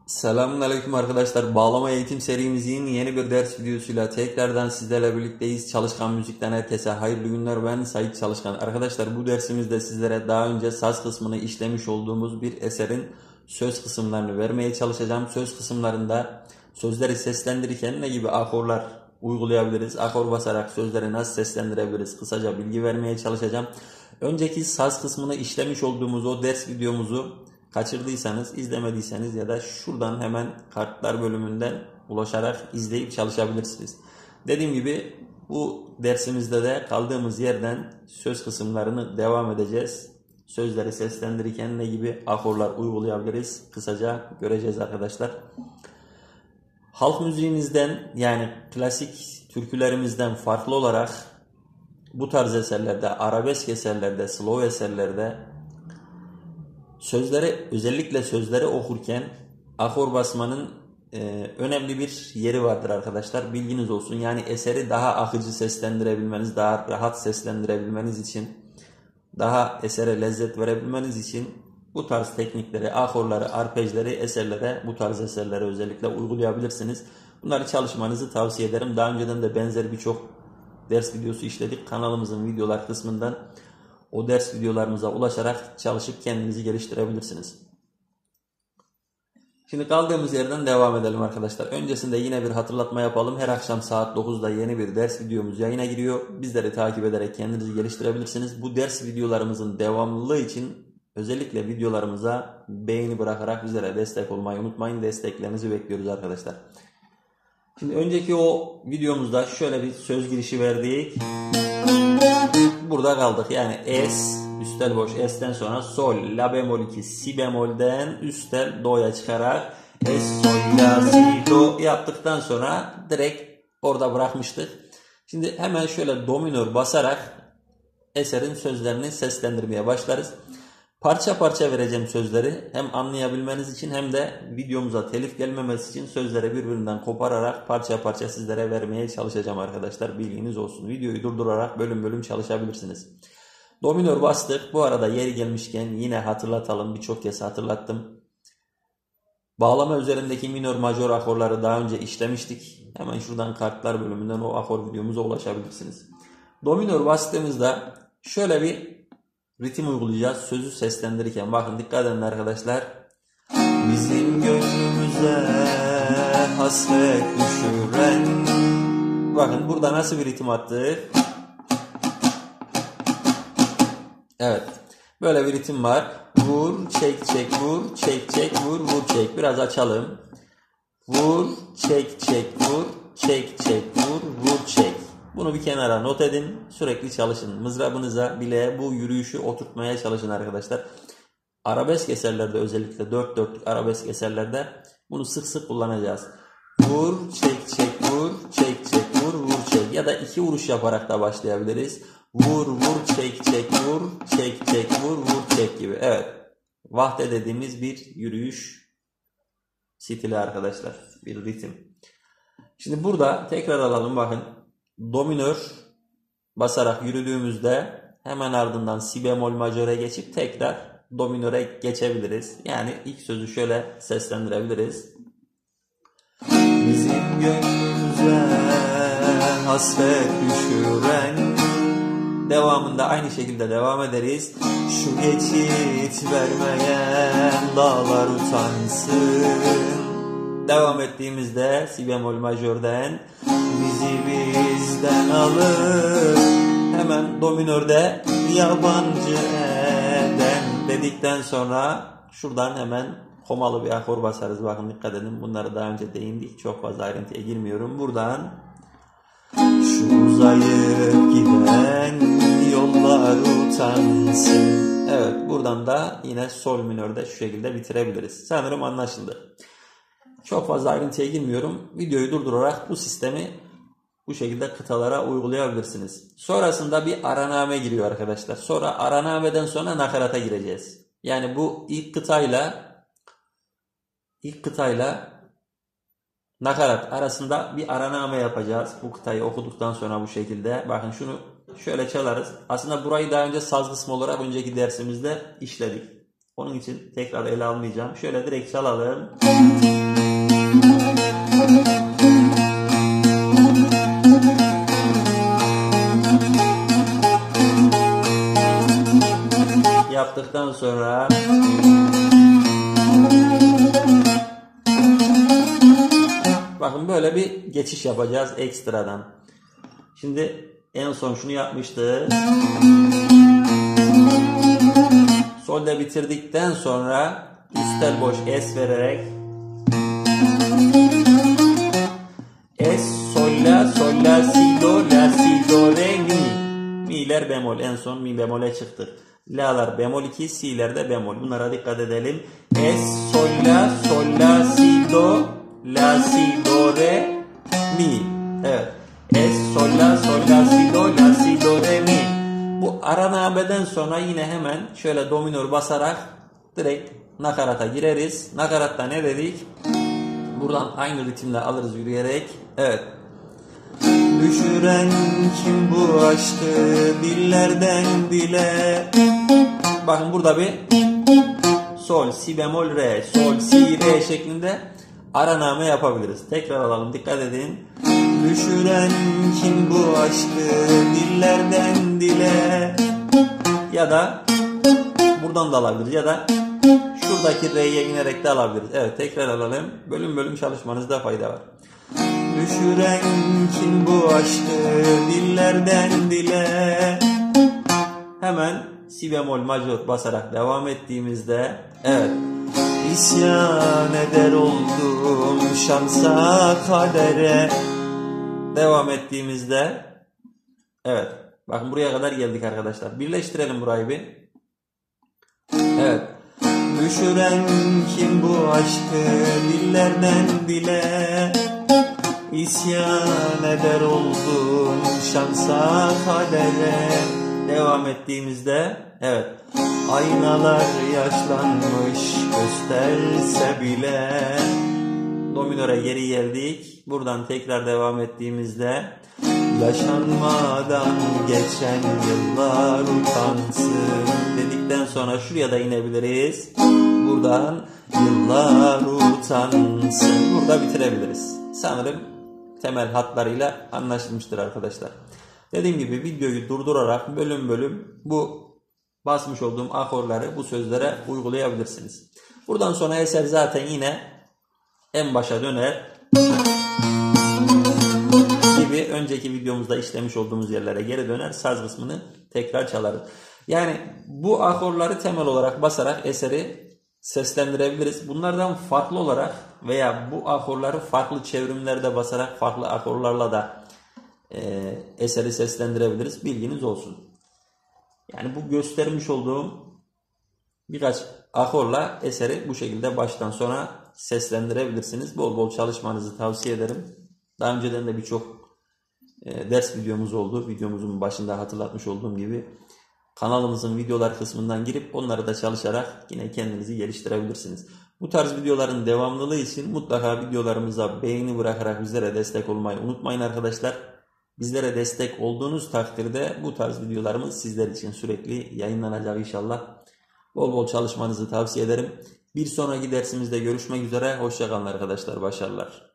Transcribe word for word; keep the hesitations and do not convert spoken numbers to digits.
Selamünaleyküm arkadaşlar. Bağlama eğitim serimizin yeni bir ders videosuyla tekrardan sizlerle birlikteyiz. Çalışkan Müzik'ten herkese hayırlı günler. Ben Sait Çalışkan. Arkadaşlar bu dersimizde sizlere daha önce saz kısmını işlemiş olduğumuz bir eserin söz kısımlarını vermeye çalışacağım. Söz kısımlarında sözleri seslendirirken ne gibi akorlar uygulayabiliriz? Akor basarak sözleri nasıl seslendirebiliriz? Kısaca bilgi vermeye çalışacağım. Önceki saz kısmını işlemiş olduğumuz o ders videomuzu kaçırdıysanız, izlemediyseniz ya da şuradan hemen kartlar bölümünden ulaşarak izleyip çalışabilirsiniz. Dediğim gibi bu dersimizde de kaldığımız yerden söz kısımlarını devam edeceğiz. Sözleri seslendirirken ne gibi akorlar uygulayabiliriz? Kısaca göreceğiz arkadaşlar. Halk müziğimizden yani klasik türkülerimizden farklı olarak bu tarz eserlerde, arabesk eserlerde, slow eserlerde sözleri, özellikle sözleri okurken akor basmanın e, önemli bir yeri vardır arkadaşlar. Bilginiz olsun. Yani eseri daha akıcı seslendirebilmeniz, daha rahat seslendirebilmeniz için, daha esere lezzet verebilmeniz için bu tarz teknikleri, akorları, arpejleri eserlere, bu tarz eserlere özellikle uygulayabilirsiniz. Bunları çalışmanızı tavsiye ederim. Daha önceden de benzer birçok ders videosu işledik. Kanalımızın videolar kısmından o ders videolarımıza ulaşarak çalışıp kendinizi geliştirebilirsiniz. Şimdi kaldığımız yerden devam edelim arkadaşlar. Öncesinde yine bir hatırlatma yapalım. Her akşam saat dokuzda yeni bir ders videomuz yayına giriyor. Bizleri takip ederek kendinizi geliştirebilirsiniz. Bu ders videolarımızın devamlılığı için özellikle videolarımıza beğeni bırakarak bizlere destek olmayı unutmayın. Desteklerinizi bekliyoruz arkadaşlar. Şimdi önceki o videomuzda şöyle bir söz girişi verdik. Burada kaldık. Yani es, üstel boş es'ten sonra sol, la bemol iki, si bemolden üstel do'ya çıkarak es, sol, la, si, do yaptıktan sonra direkt orada bırakmıştık. Şimdi hemen şöyle do minör basarak eserin sözlerini seslendirmeye başlarız. Parça parça vereceğim sözleri hem anlayabilmeniz için hem de videomuza telif gelmemesi için sözleri birbirinden kopararak parça parça sizlere vermeye çalışacağım arkadaşlar. Bilginiz olsun. Videoyu durdurarak bölüm bölüm çalışabilirsiniz. Do minör bastık. Bu arada yeri gelmişken yine hatırlatalım. Birçok kez hatırlattım. Bağlama üzerindeki minör majör akorları daha önce işlemiştik. Hemen şuradan kartlar bölümünden o akor videomuza ulaşabilirsiniz. Do minör bastığımızda şöyle bir ritim uygulayacağız. Sözü seslendirirken bakın dikkat edin arkadaşlar. Bizim gönlümüze hasret düşüren. Bakın burada nasıl bir ritim attık. Evet. Böyle bir ritim var. Vur, çek, çek, vur, çek, çek, vur, vur, çek. Biraz açalım. Vur, çek, çek, vur, çek, çek, vur, vur, çek. Bunu bir kenara not edin. Sürekli çalışın. Mızrabınıza bile bu yürüyüşü oturtmaya çalışın arkadaşlar. Arabesk eserlerde özellikle dört dörtlük arabesk eserlerde bunu sık sık kullanacağız. Vur, çek, çek, vur, çek, çek, vur, vur, çek. Ya da iki vuruş yaparak da başlayabiliriz. Vur, vur, çek, çek, vur, çek, çek, vur, vur, çek gibi. Evet. Vahde dediğimiz bir yürüyüş stili arkadaşlar. Bir ritim. Şimdi burada tekrar alalım bakın. Do minör basarak yürüdüğümüzde hemen ardından si bemol majöre geçip tekrar do minöre geçebiliriz. Yani ilk sözü şöyle seslendirebiliriz. Bizim gönlümüze hasret düşüren. Devamında aynı şekilde devam ederiz. Şu geçit vermeyen dağlar utansın. Devam ettiğimizde si bemol majörden bizi bizden alır. Hemen do minörde yabancı eden dedikten sonra şuradan hemen komalı bir akor basarız. Bakın dikkat edin. Bunları daha önce değindik. Çok fazla ayrıntıya girmiyorum. Buradan şu uzayıp giden yollar utansın. Evet, buradan da yine sol minörde şu şekilde bitirebiliriz. Sanırım anlaşıldı. Çok fazla ayrıntıya girmiyorum. Videoyu durdurarak bu sistemi bu şekilde kıtalara uygulayabilirsiniz. Sonrasında bir araname giriyor arkadaşlar. Sonra aranameden sonra nakarata gireceğiz. Yani bu ilk kıtayla ilk kıtayla nakarat arasında bir araname yapacağız. Bu kıtayı okuduktan sonra bu şekilde. Bakın şunu şöyle çalarız. Aslında burayı daha önce saz kısmı olarak önceki dersimizde işledik. Onun için tekrar ele almayacağım. Şöyle direkt çalalım. Yaptıktan sonra bakın böyle bir geçiş yapacağız ekstradan. Şimdi en son şunu yapmıştık. Sol'de bitirdikten sonra üstel boş es vererek es, sol, la, sol, la, si, do, la, si, do, re, mi. Mi'ler bemol. En son mi bemole çıktık. La'lar bemol iki, si'ler de bemol. Bunlara dikkat edelim. Es, sol, la, sol, la, si, do, la, si, do, re, mi. Evet. Es, sol, la, sol, la, si, do, la, si, do, re, mi. Bu ara nabeden sonra yine hemen şöyle do minör basarak direkt nakarata gireriz. Nakaratta ne dedik? Buradan aynı ritimle alırız yürüyerek. Evet. Düşüren kim bu aşkı dillerden dile. Bakın burada bir sol, si bemol, re, sol, si, re şeklinde araname yapabiliriz. Tekrar alalım, dikkat edin. Düşüren kim bu aşkı dillerden dile. Ya da buradan da alabiliriz ya da şuradaki re'ye inerek de alabiliriz. Evet, tekrar alalım. Bölüm bölüm çalışmanızda fayda var. Düşüren kim bu aşkı dillerden dile. Hemen si bemol majör basarak devam ettiğimizde evet. İsyan eder oldum şansa kadere. Devam ettiğimizde evet. Bakın buraya kadar geldik arkadaşlar. Birleştirelim burayı bir. Evet. Düşüren kim bu aşkı dillerden dile. İsyan eder oldum şansa kadere. Devam ettiğimizde evet. Aynalar yaşlanmış gösterse bile. Do minöre geri geldik. Buradan tekrar devam ettiğimizde yaşanmadan geçen yıllar utansın dedikten sonra şuraya da inebiliriz. Buradan yıllar utansın. Burada bitirebiliriz. Sanırım temel hatlarıyla anlaşılmıştır arkadaşlar. Dediğim gibi videoyu durdurarak bölüm bölüm bu basmış olduğum akorları bu sözlere uygulayabilirsiniz. Buradan sonra eser zaten yine en başa döner gibi önceki videomuzda işlemiş olduğumuz yerlere geri döner, saz kısmını tekrar çalarız. Yani bu akorları temel olarak basarak eseri seslendirebiliriz. Bunlardan farklı olarak veya bu akorları farklı çevrimlerde basarak farklı akorlarla da e, eseri seslendirebiliriz. Bilginiz olsun. Yani bu göstermiş olduğum birkaç akorla eseri bu şekilde baştan sona seslendirebilirsiniz. Bol bol çalışmanızı tavsiye ederim. Daha önceden de birçok e, ders videomuz oldu. Videomuzun başında hatırlatmış olduğum gibi kanalımızın videolar kısmından girip onları da çalışarak yine kendinizi geliştirebilirsiniz. Bu tarz videoların devamlılığı için mutlaka videolarımıza beğeni bırakarak bizlere destek olmayı unutmayın arkadaşlar. Bizlere destek olduğunuz takdirde bu tarz videolarımız sizler için sürekli yayınlanacak inşallah. Bol bol çalışmanızı tavsiye ederim. Bir sonraki dersimizde görüşmek üzere. Hoşça kalın arkadaşlar. Başarılar.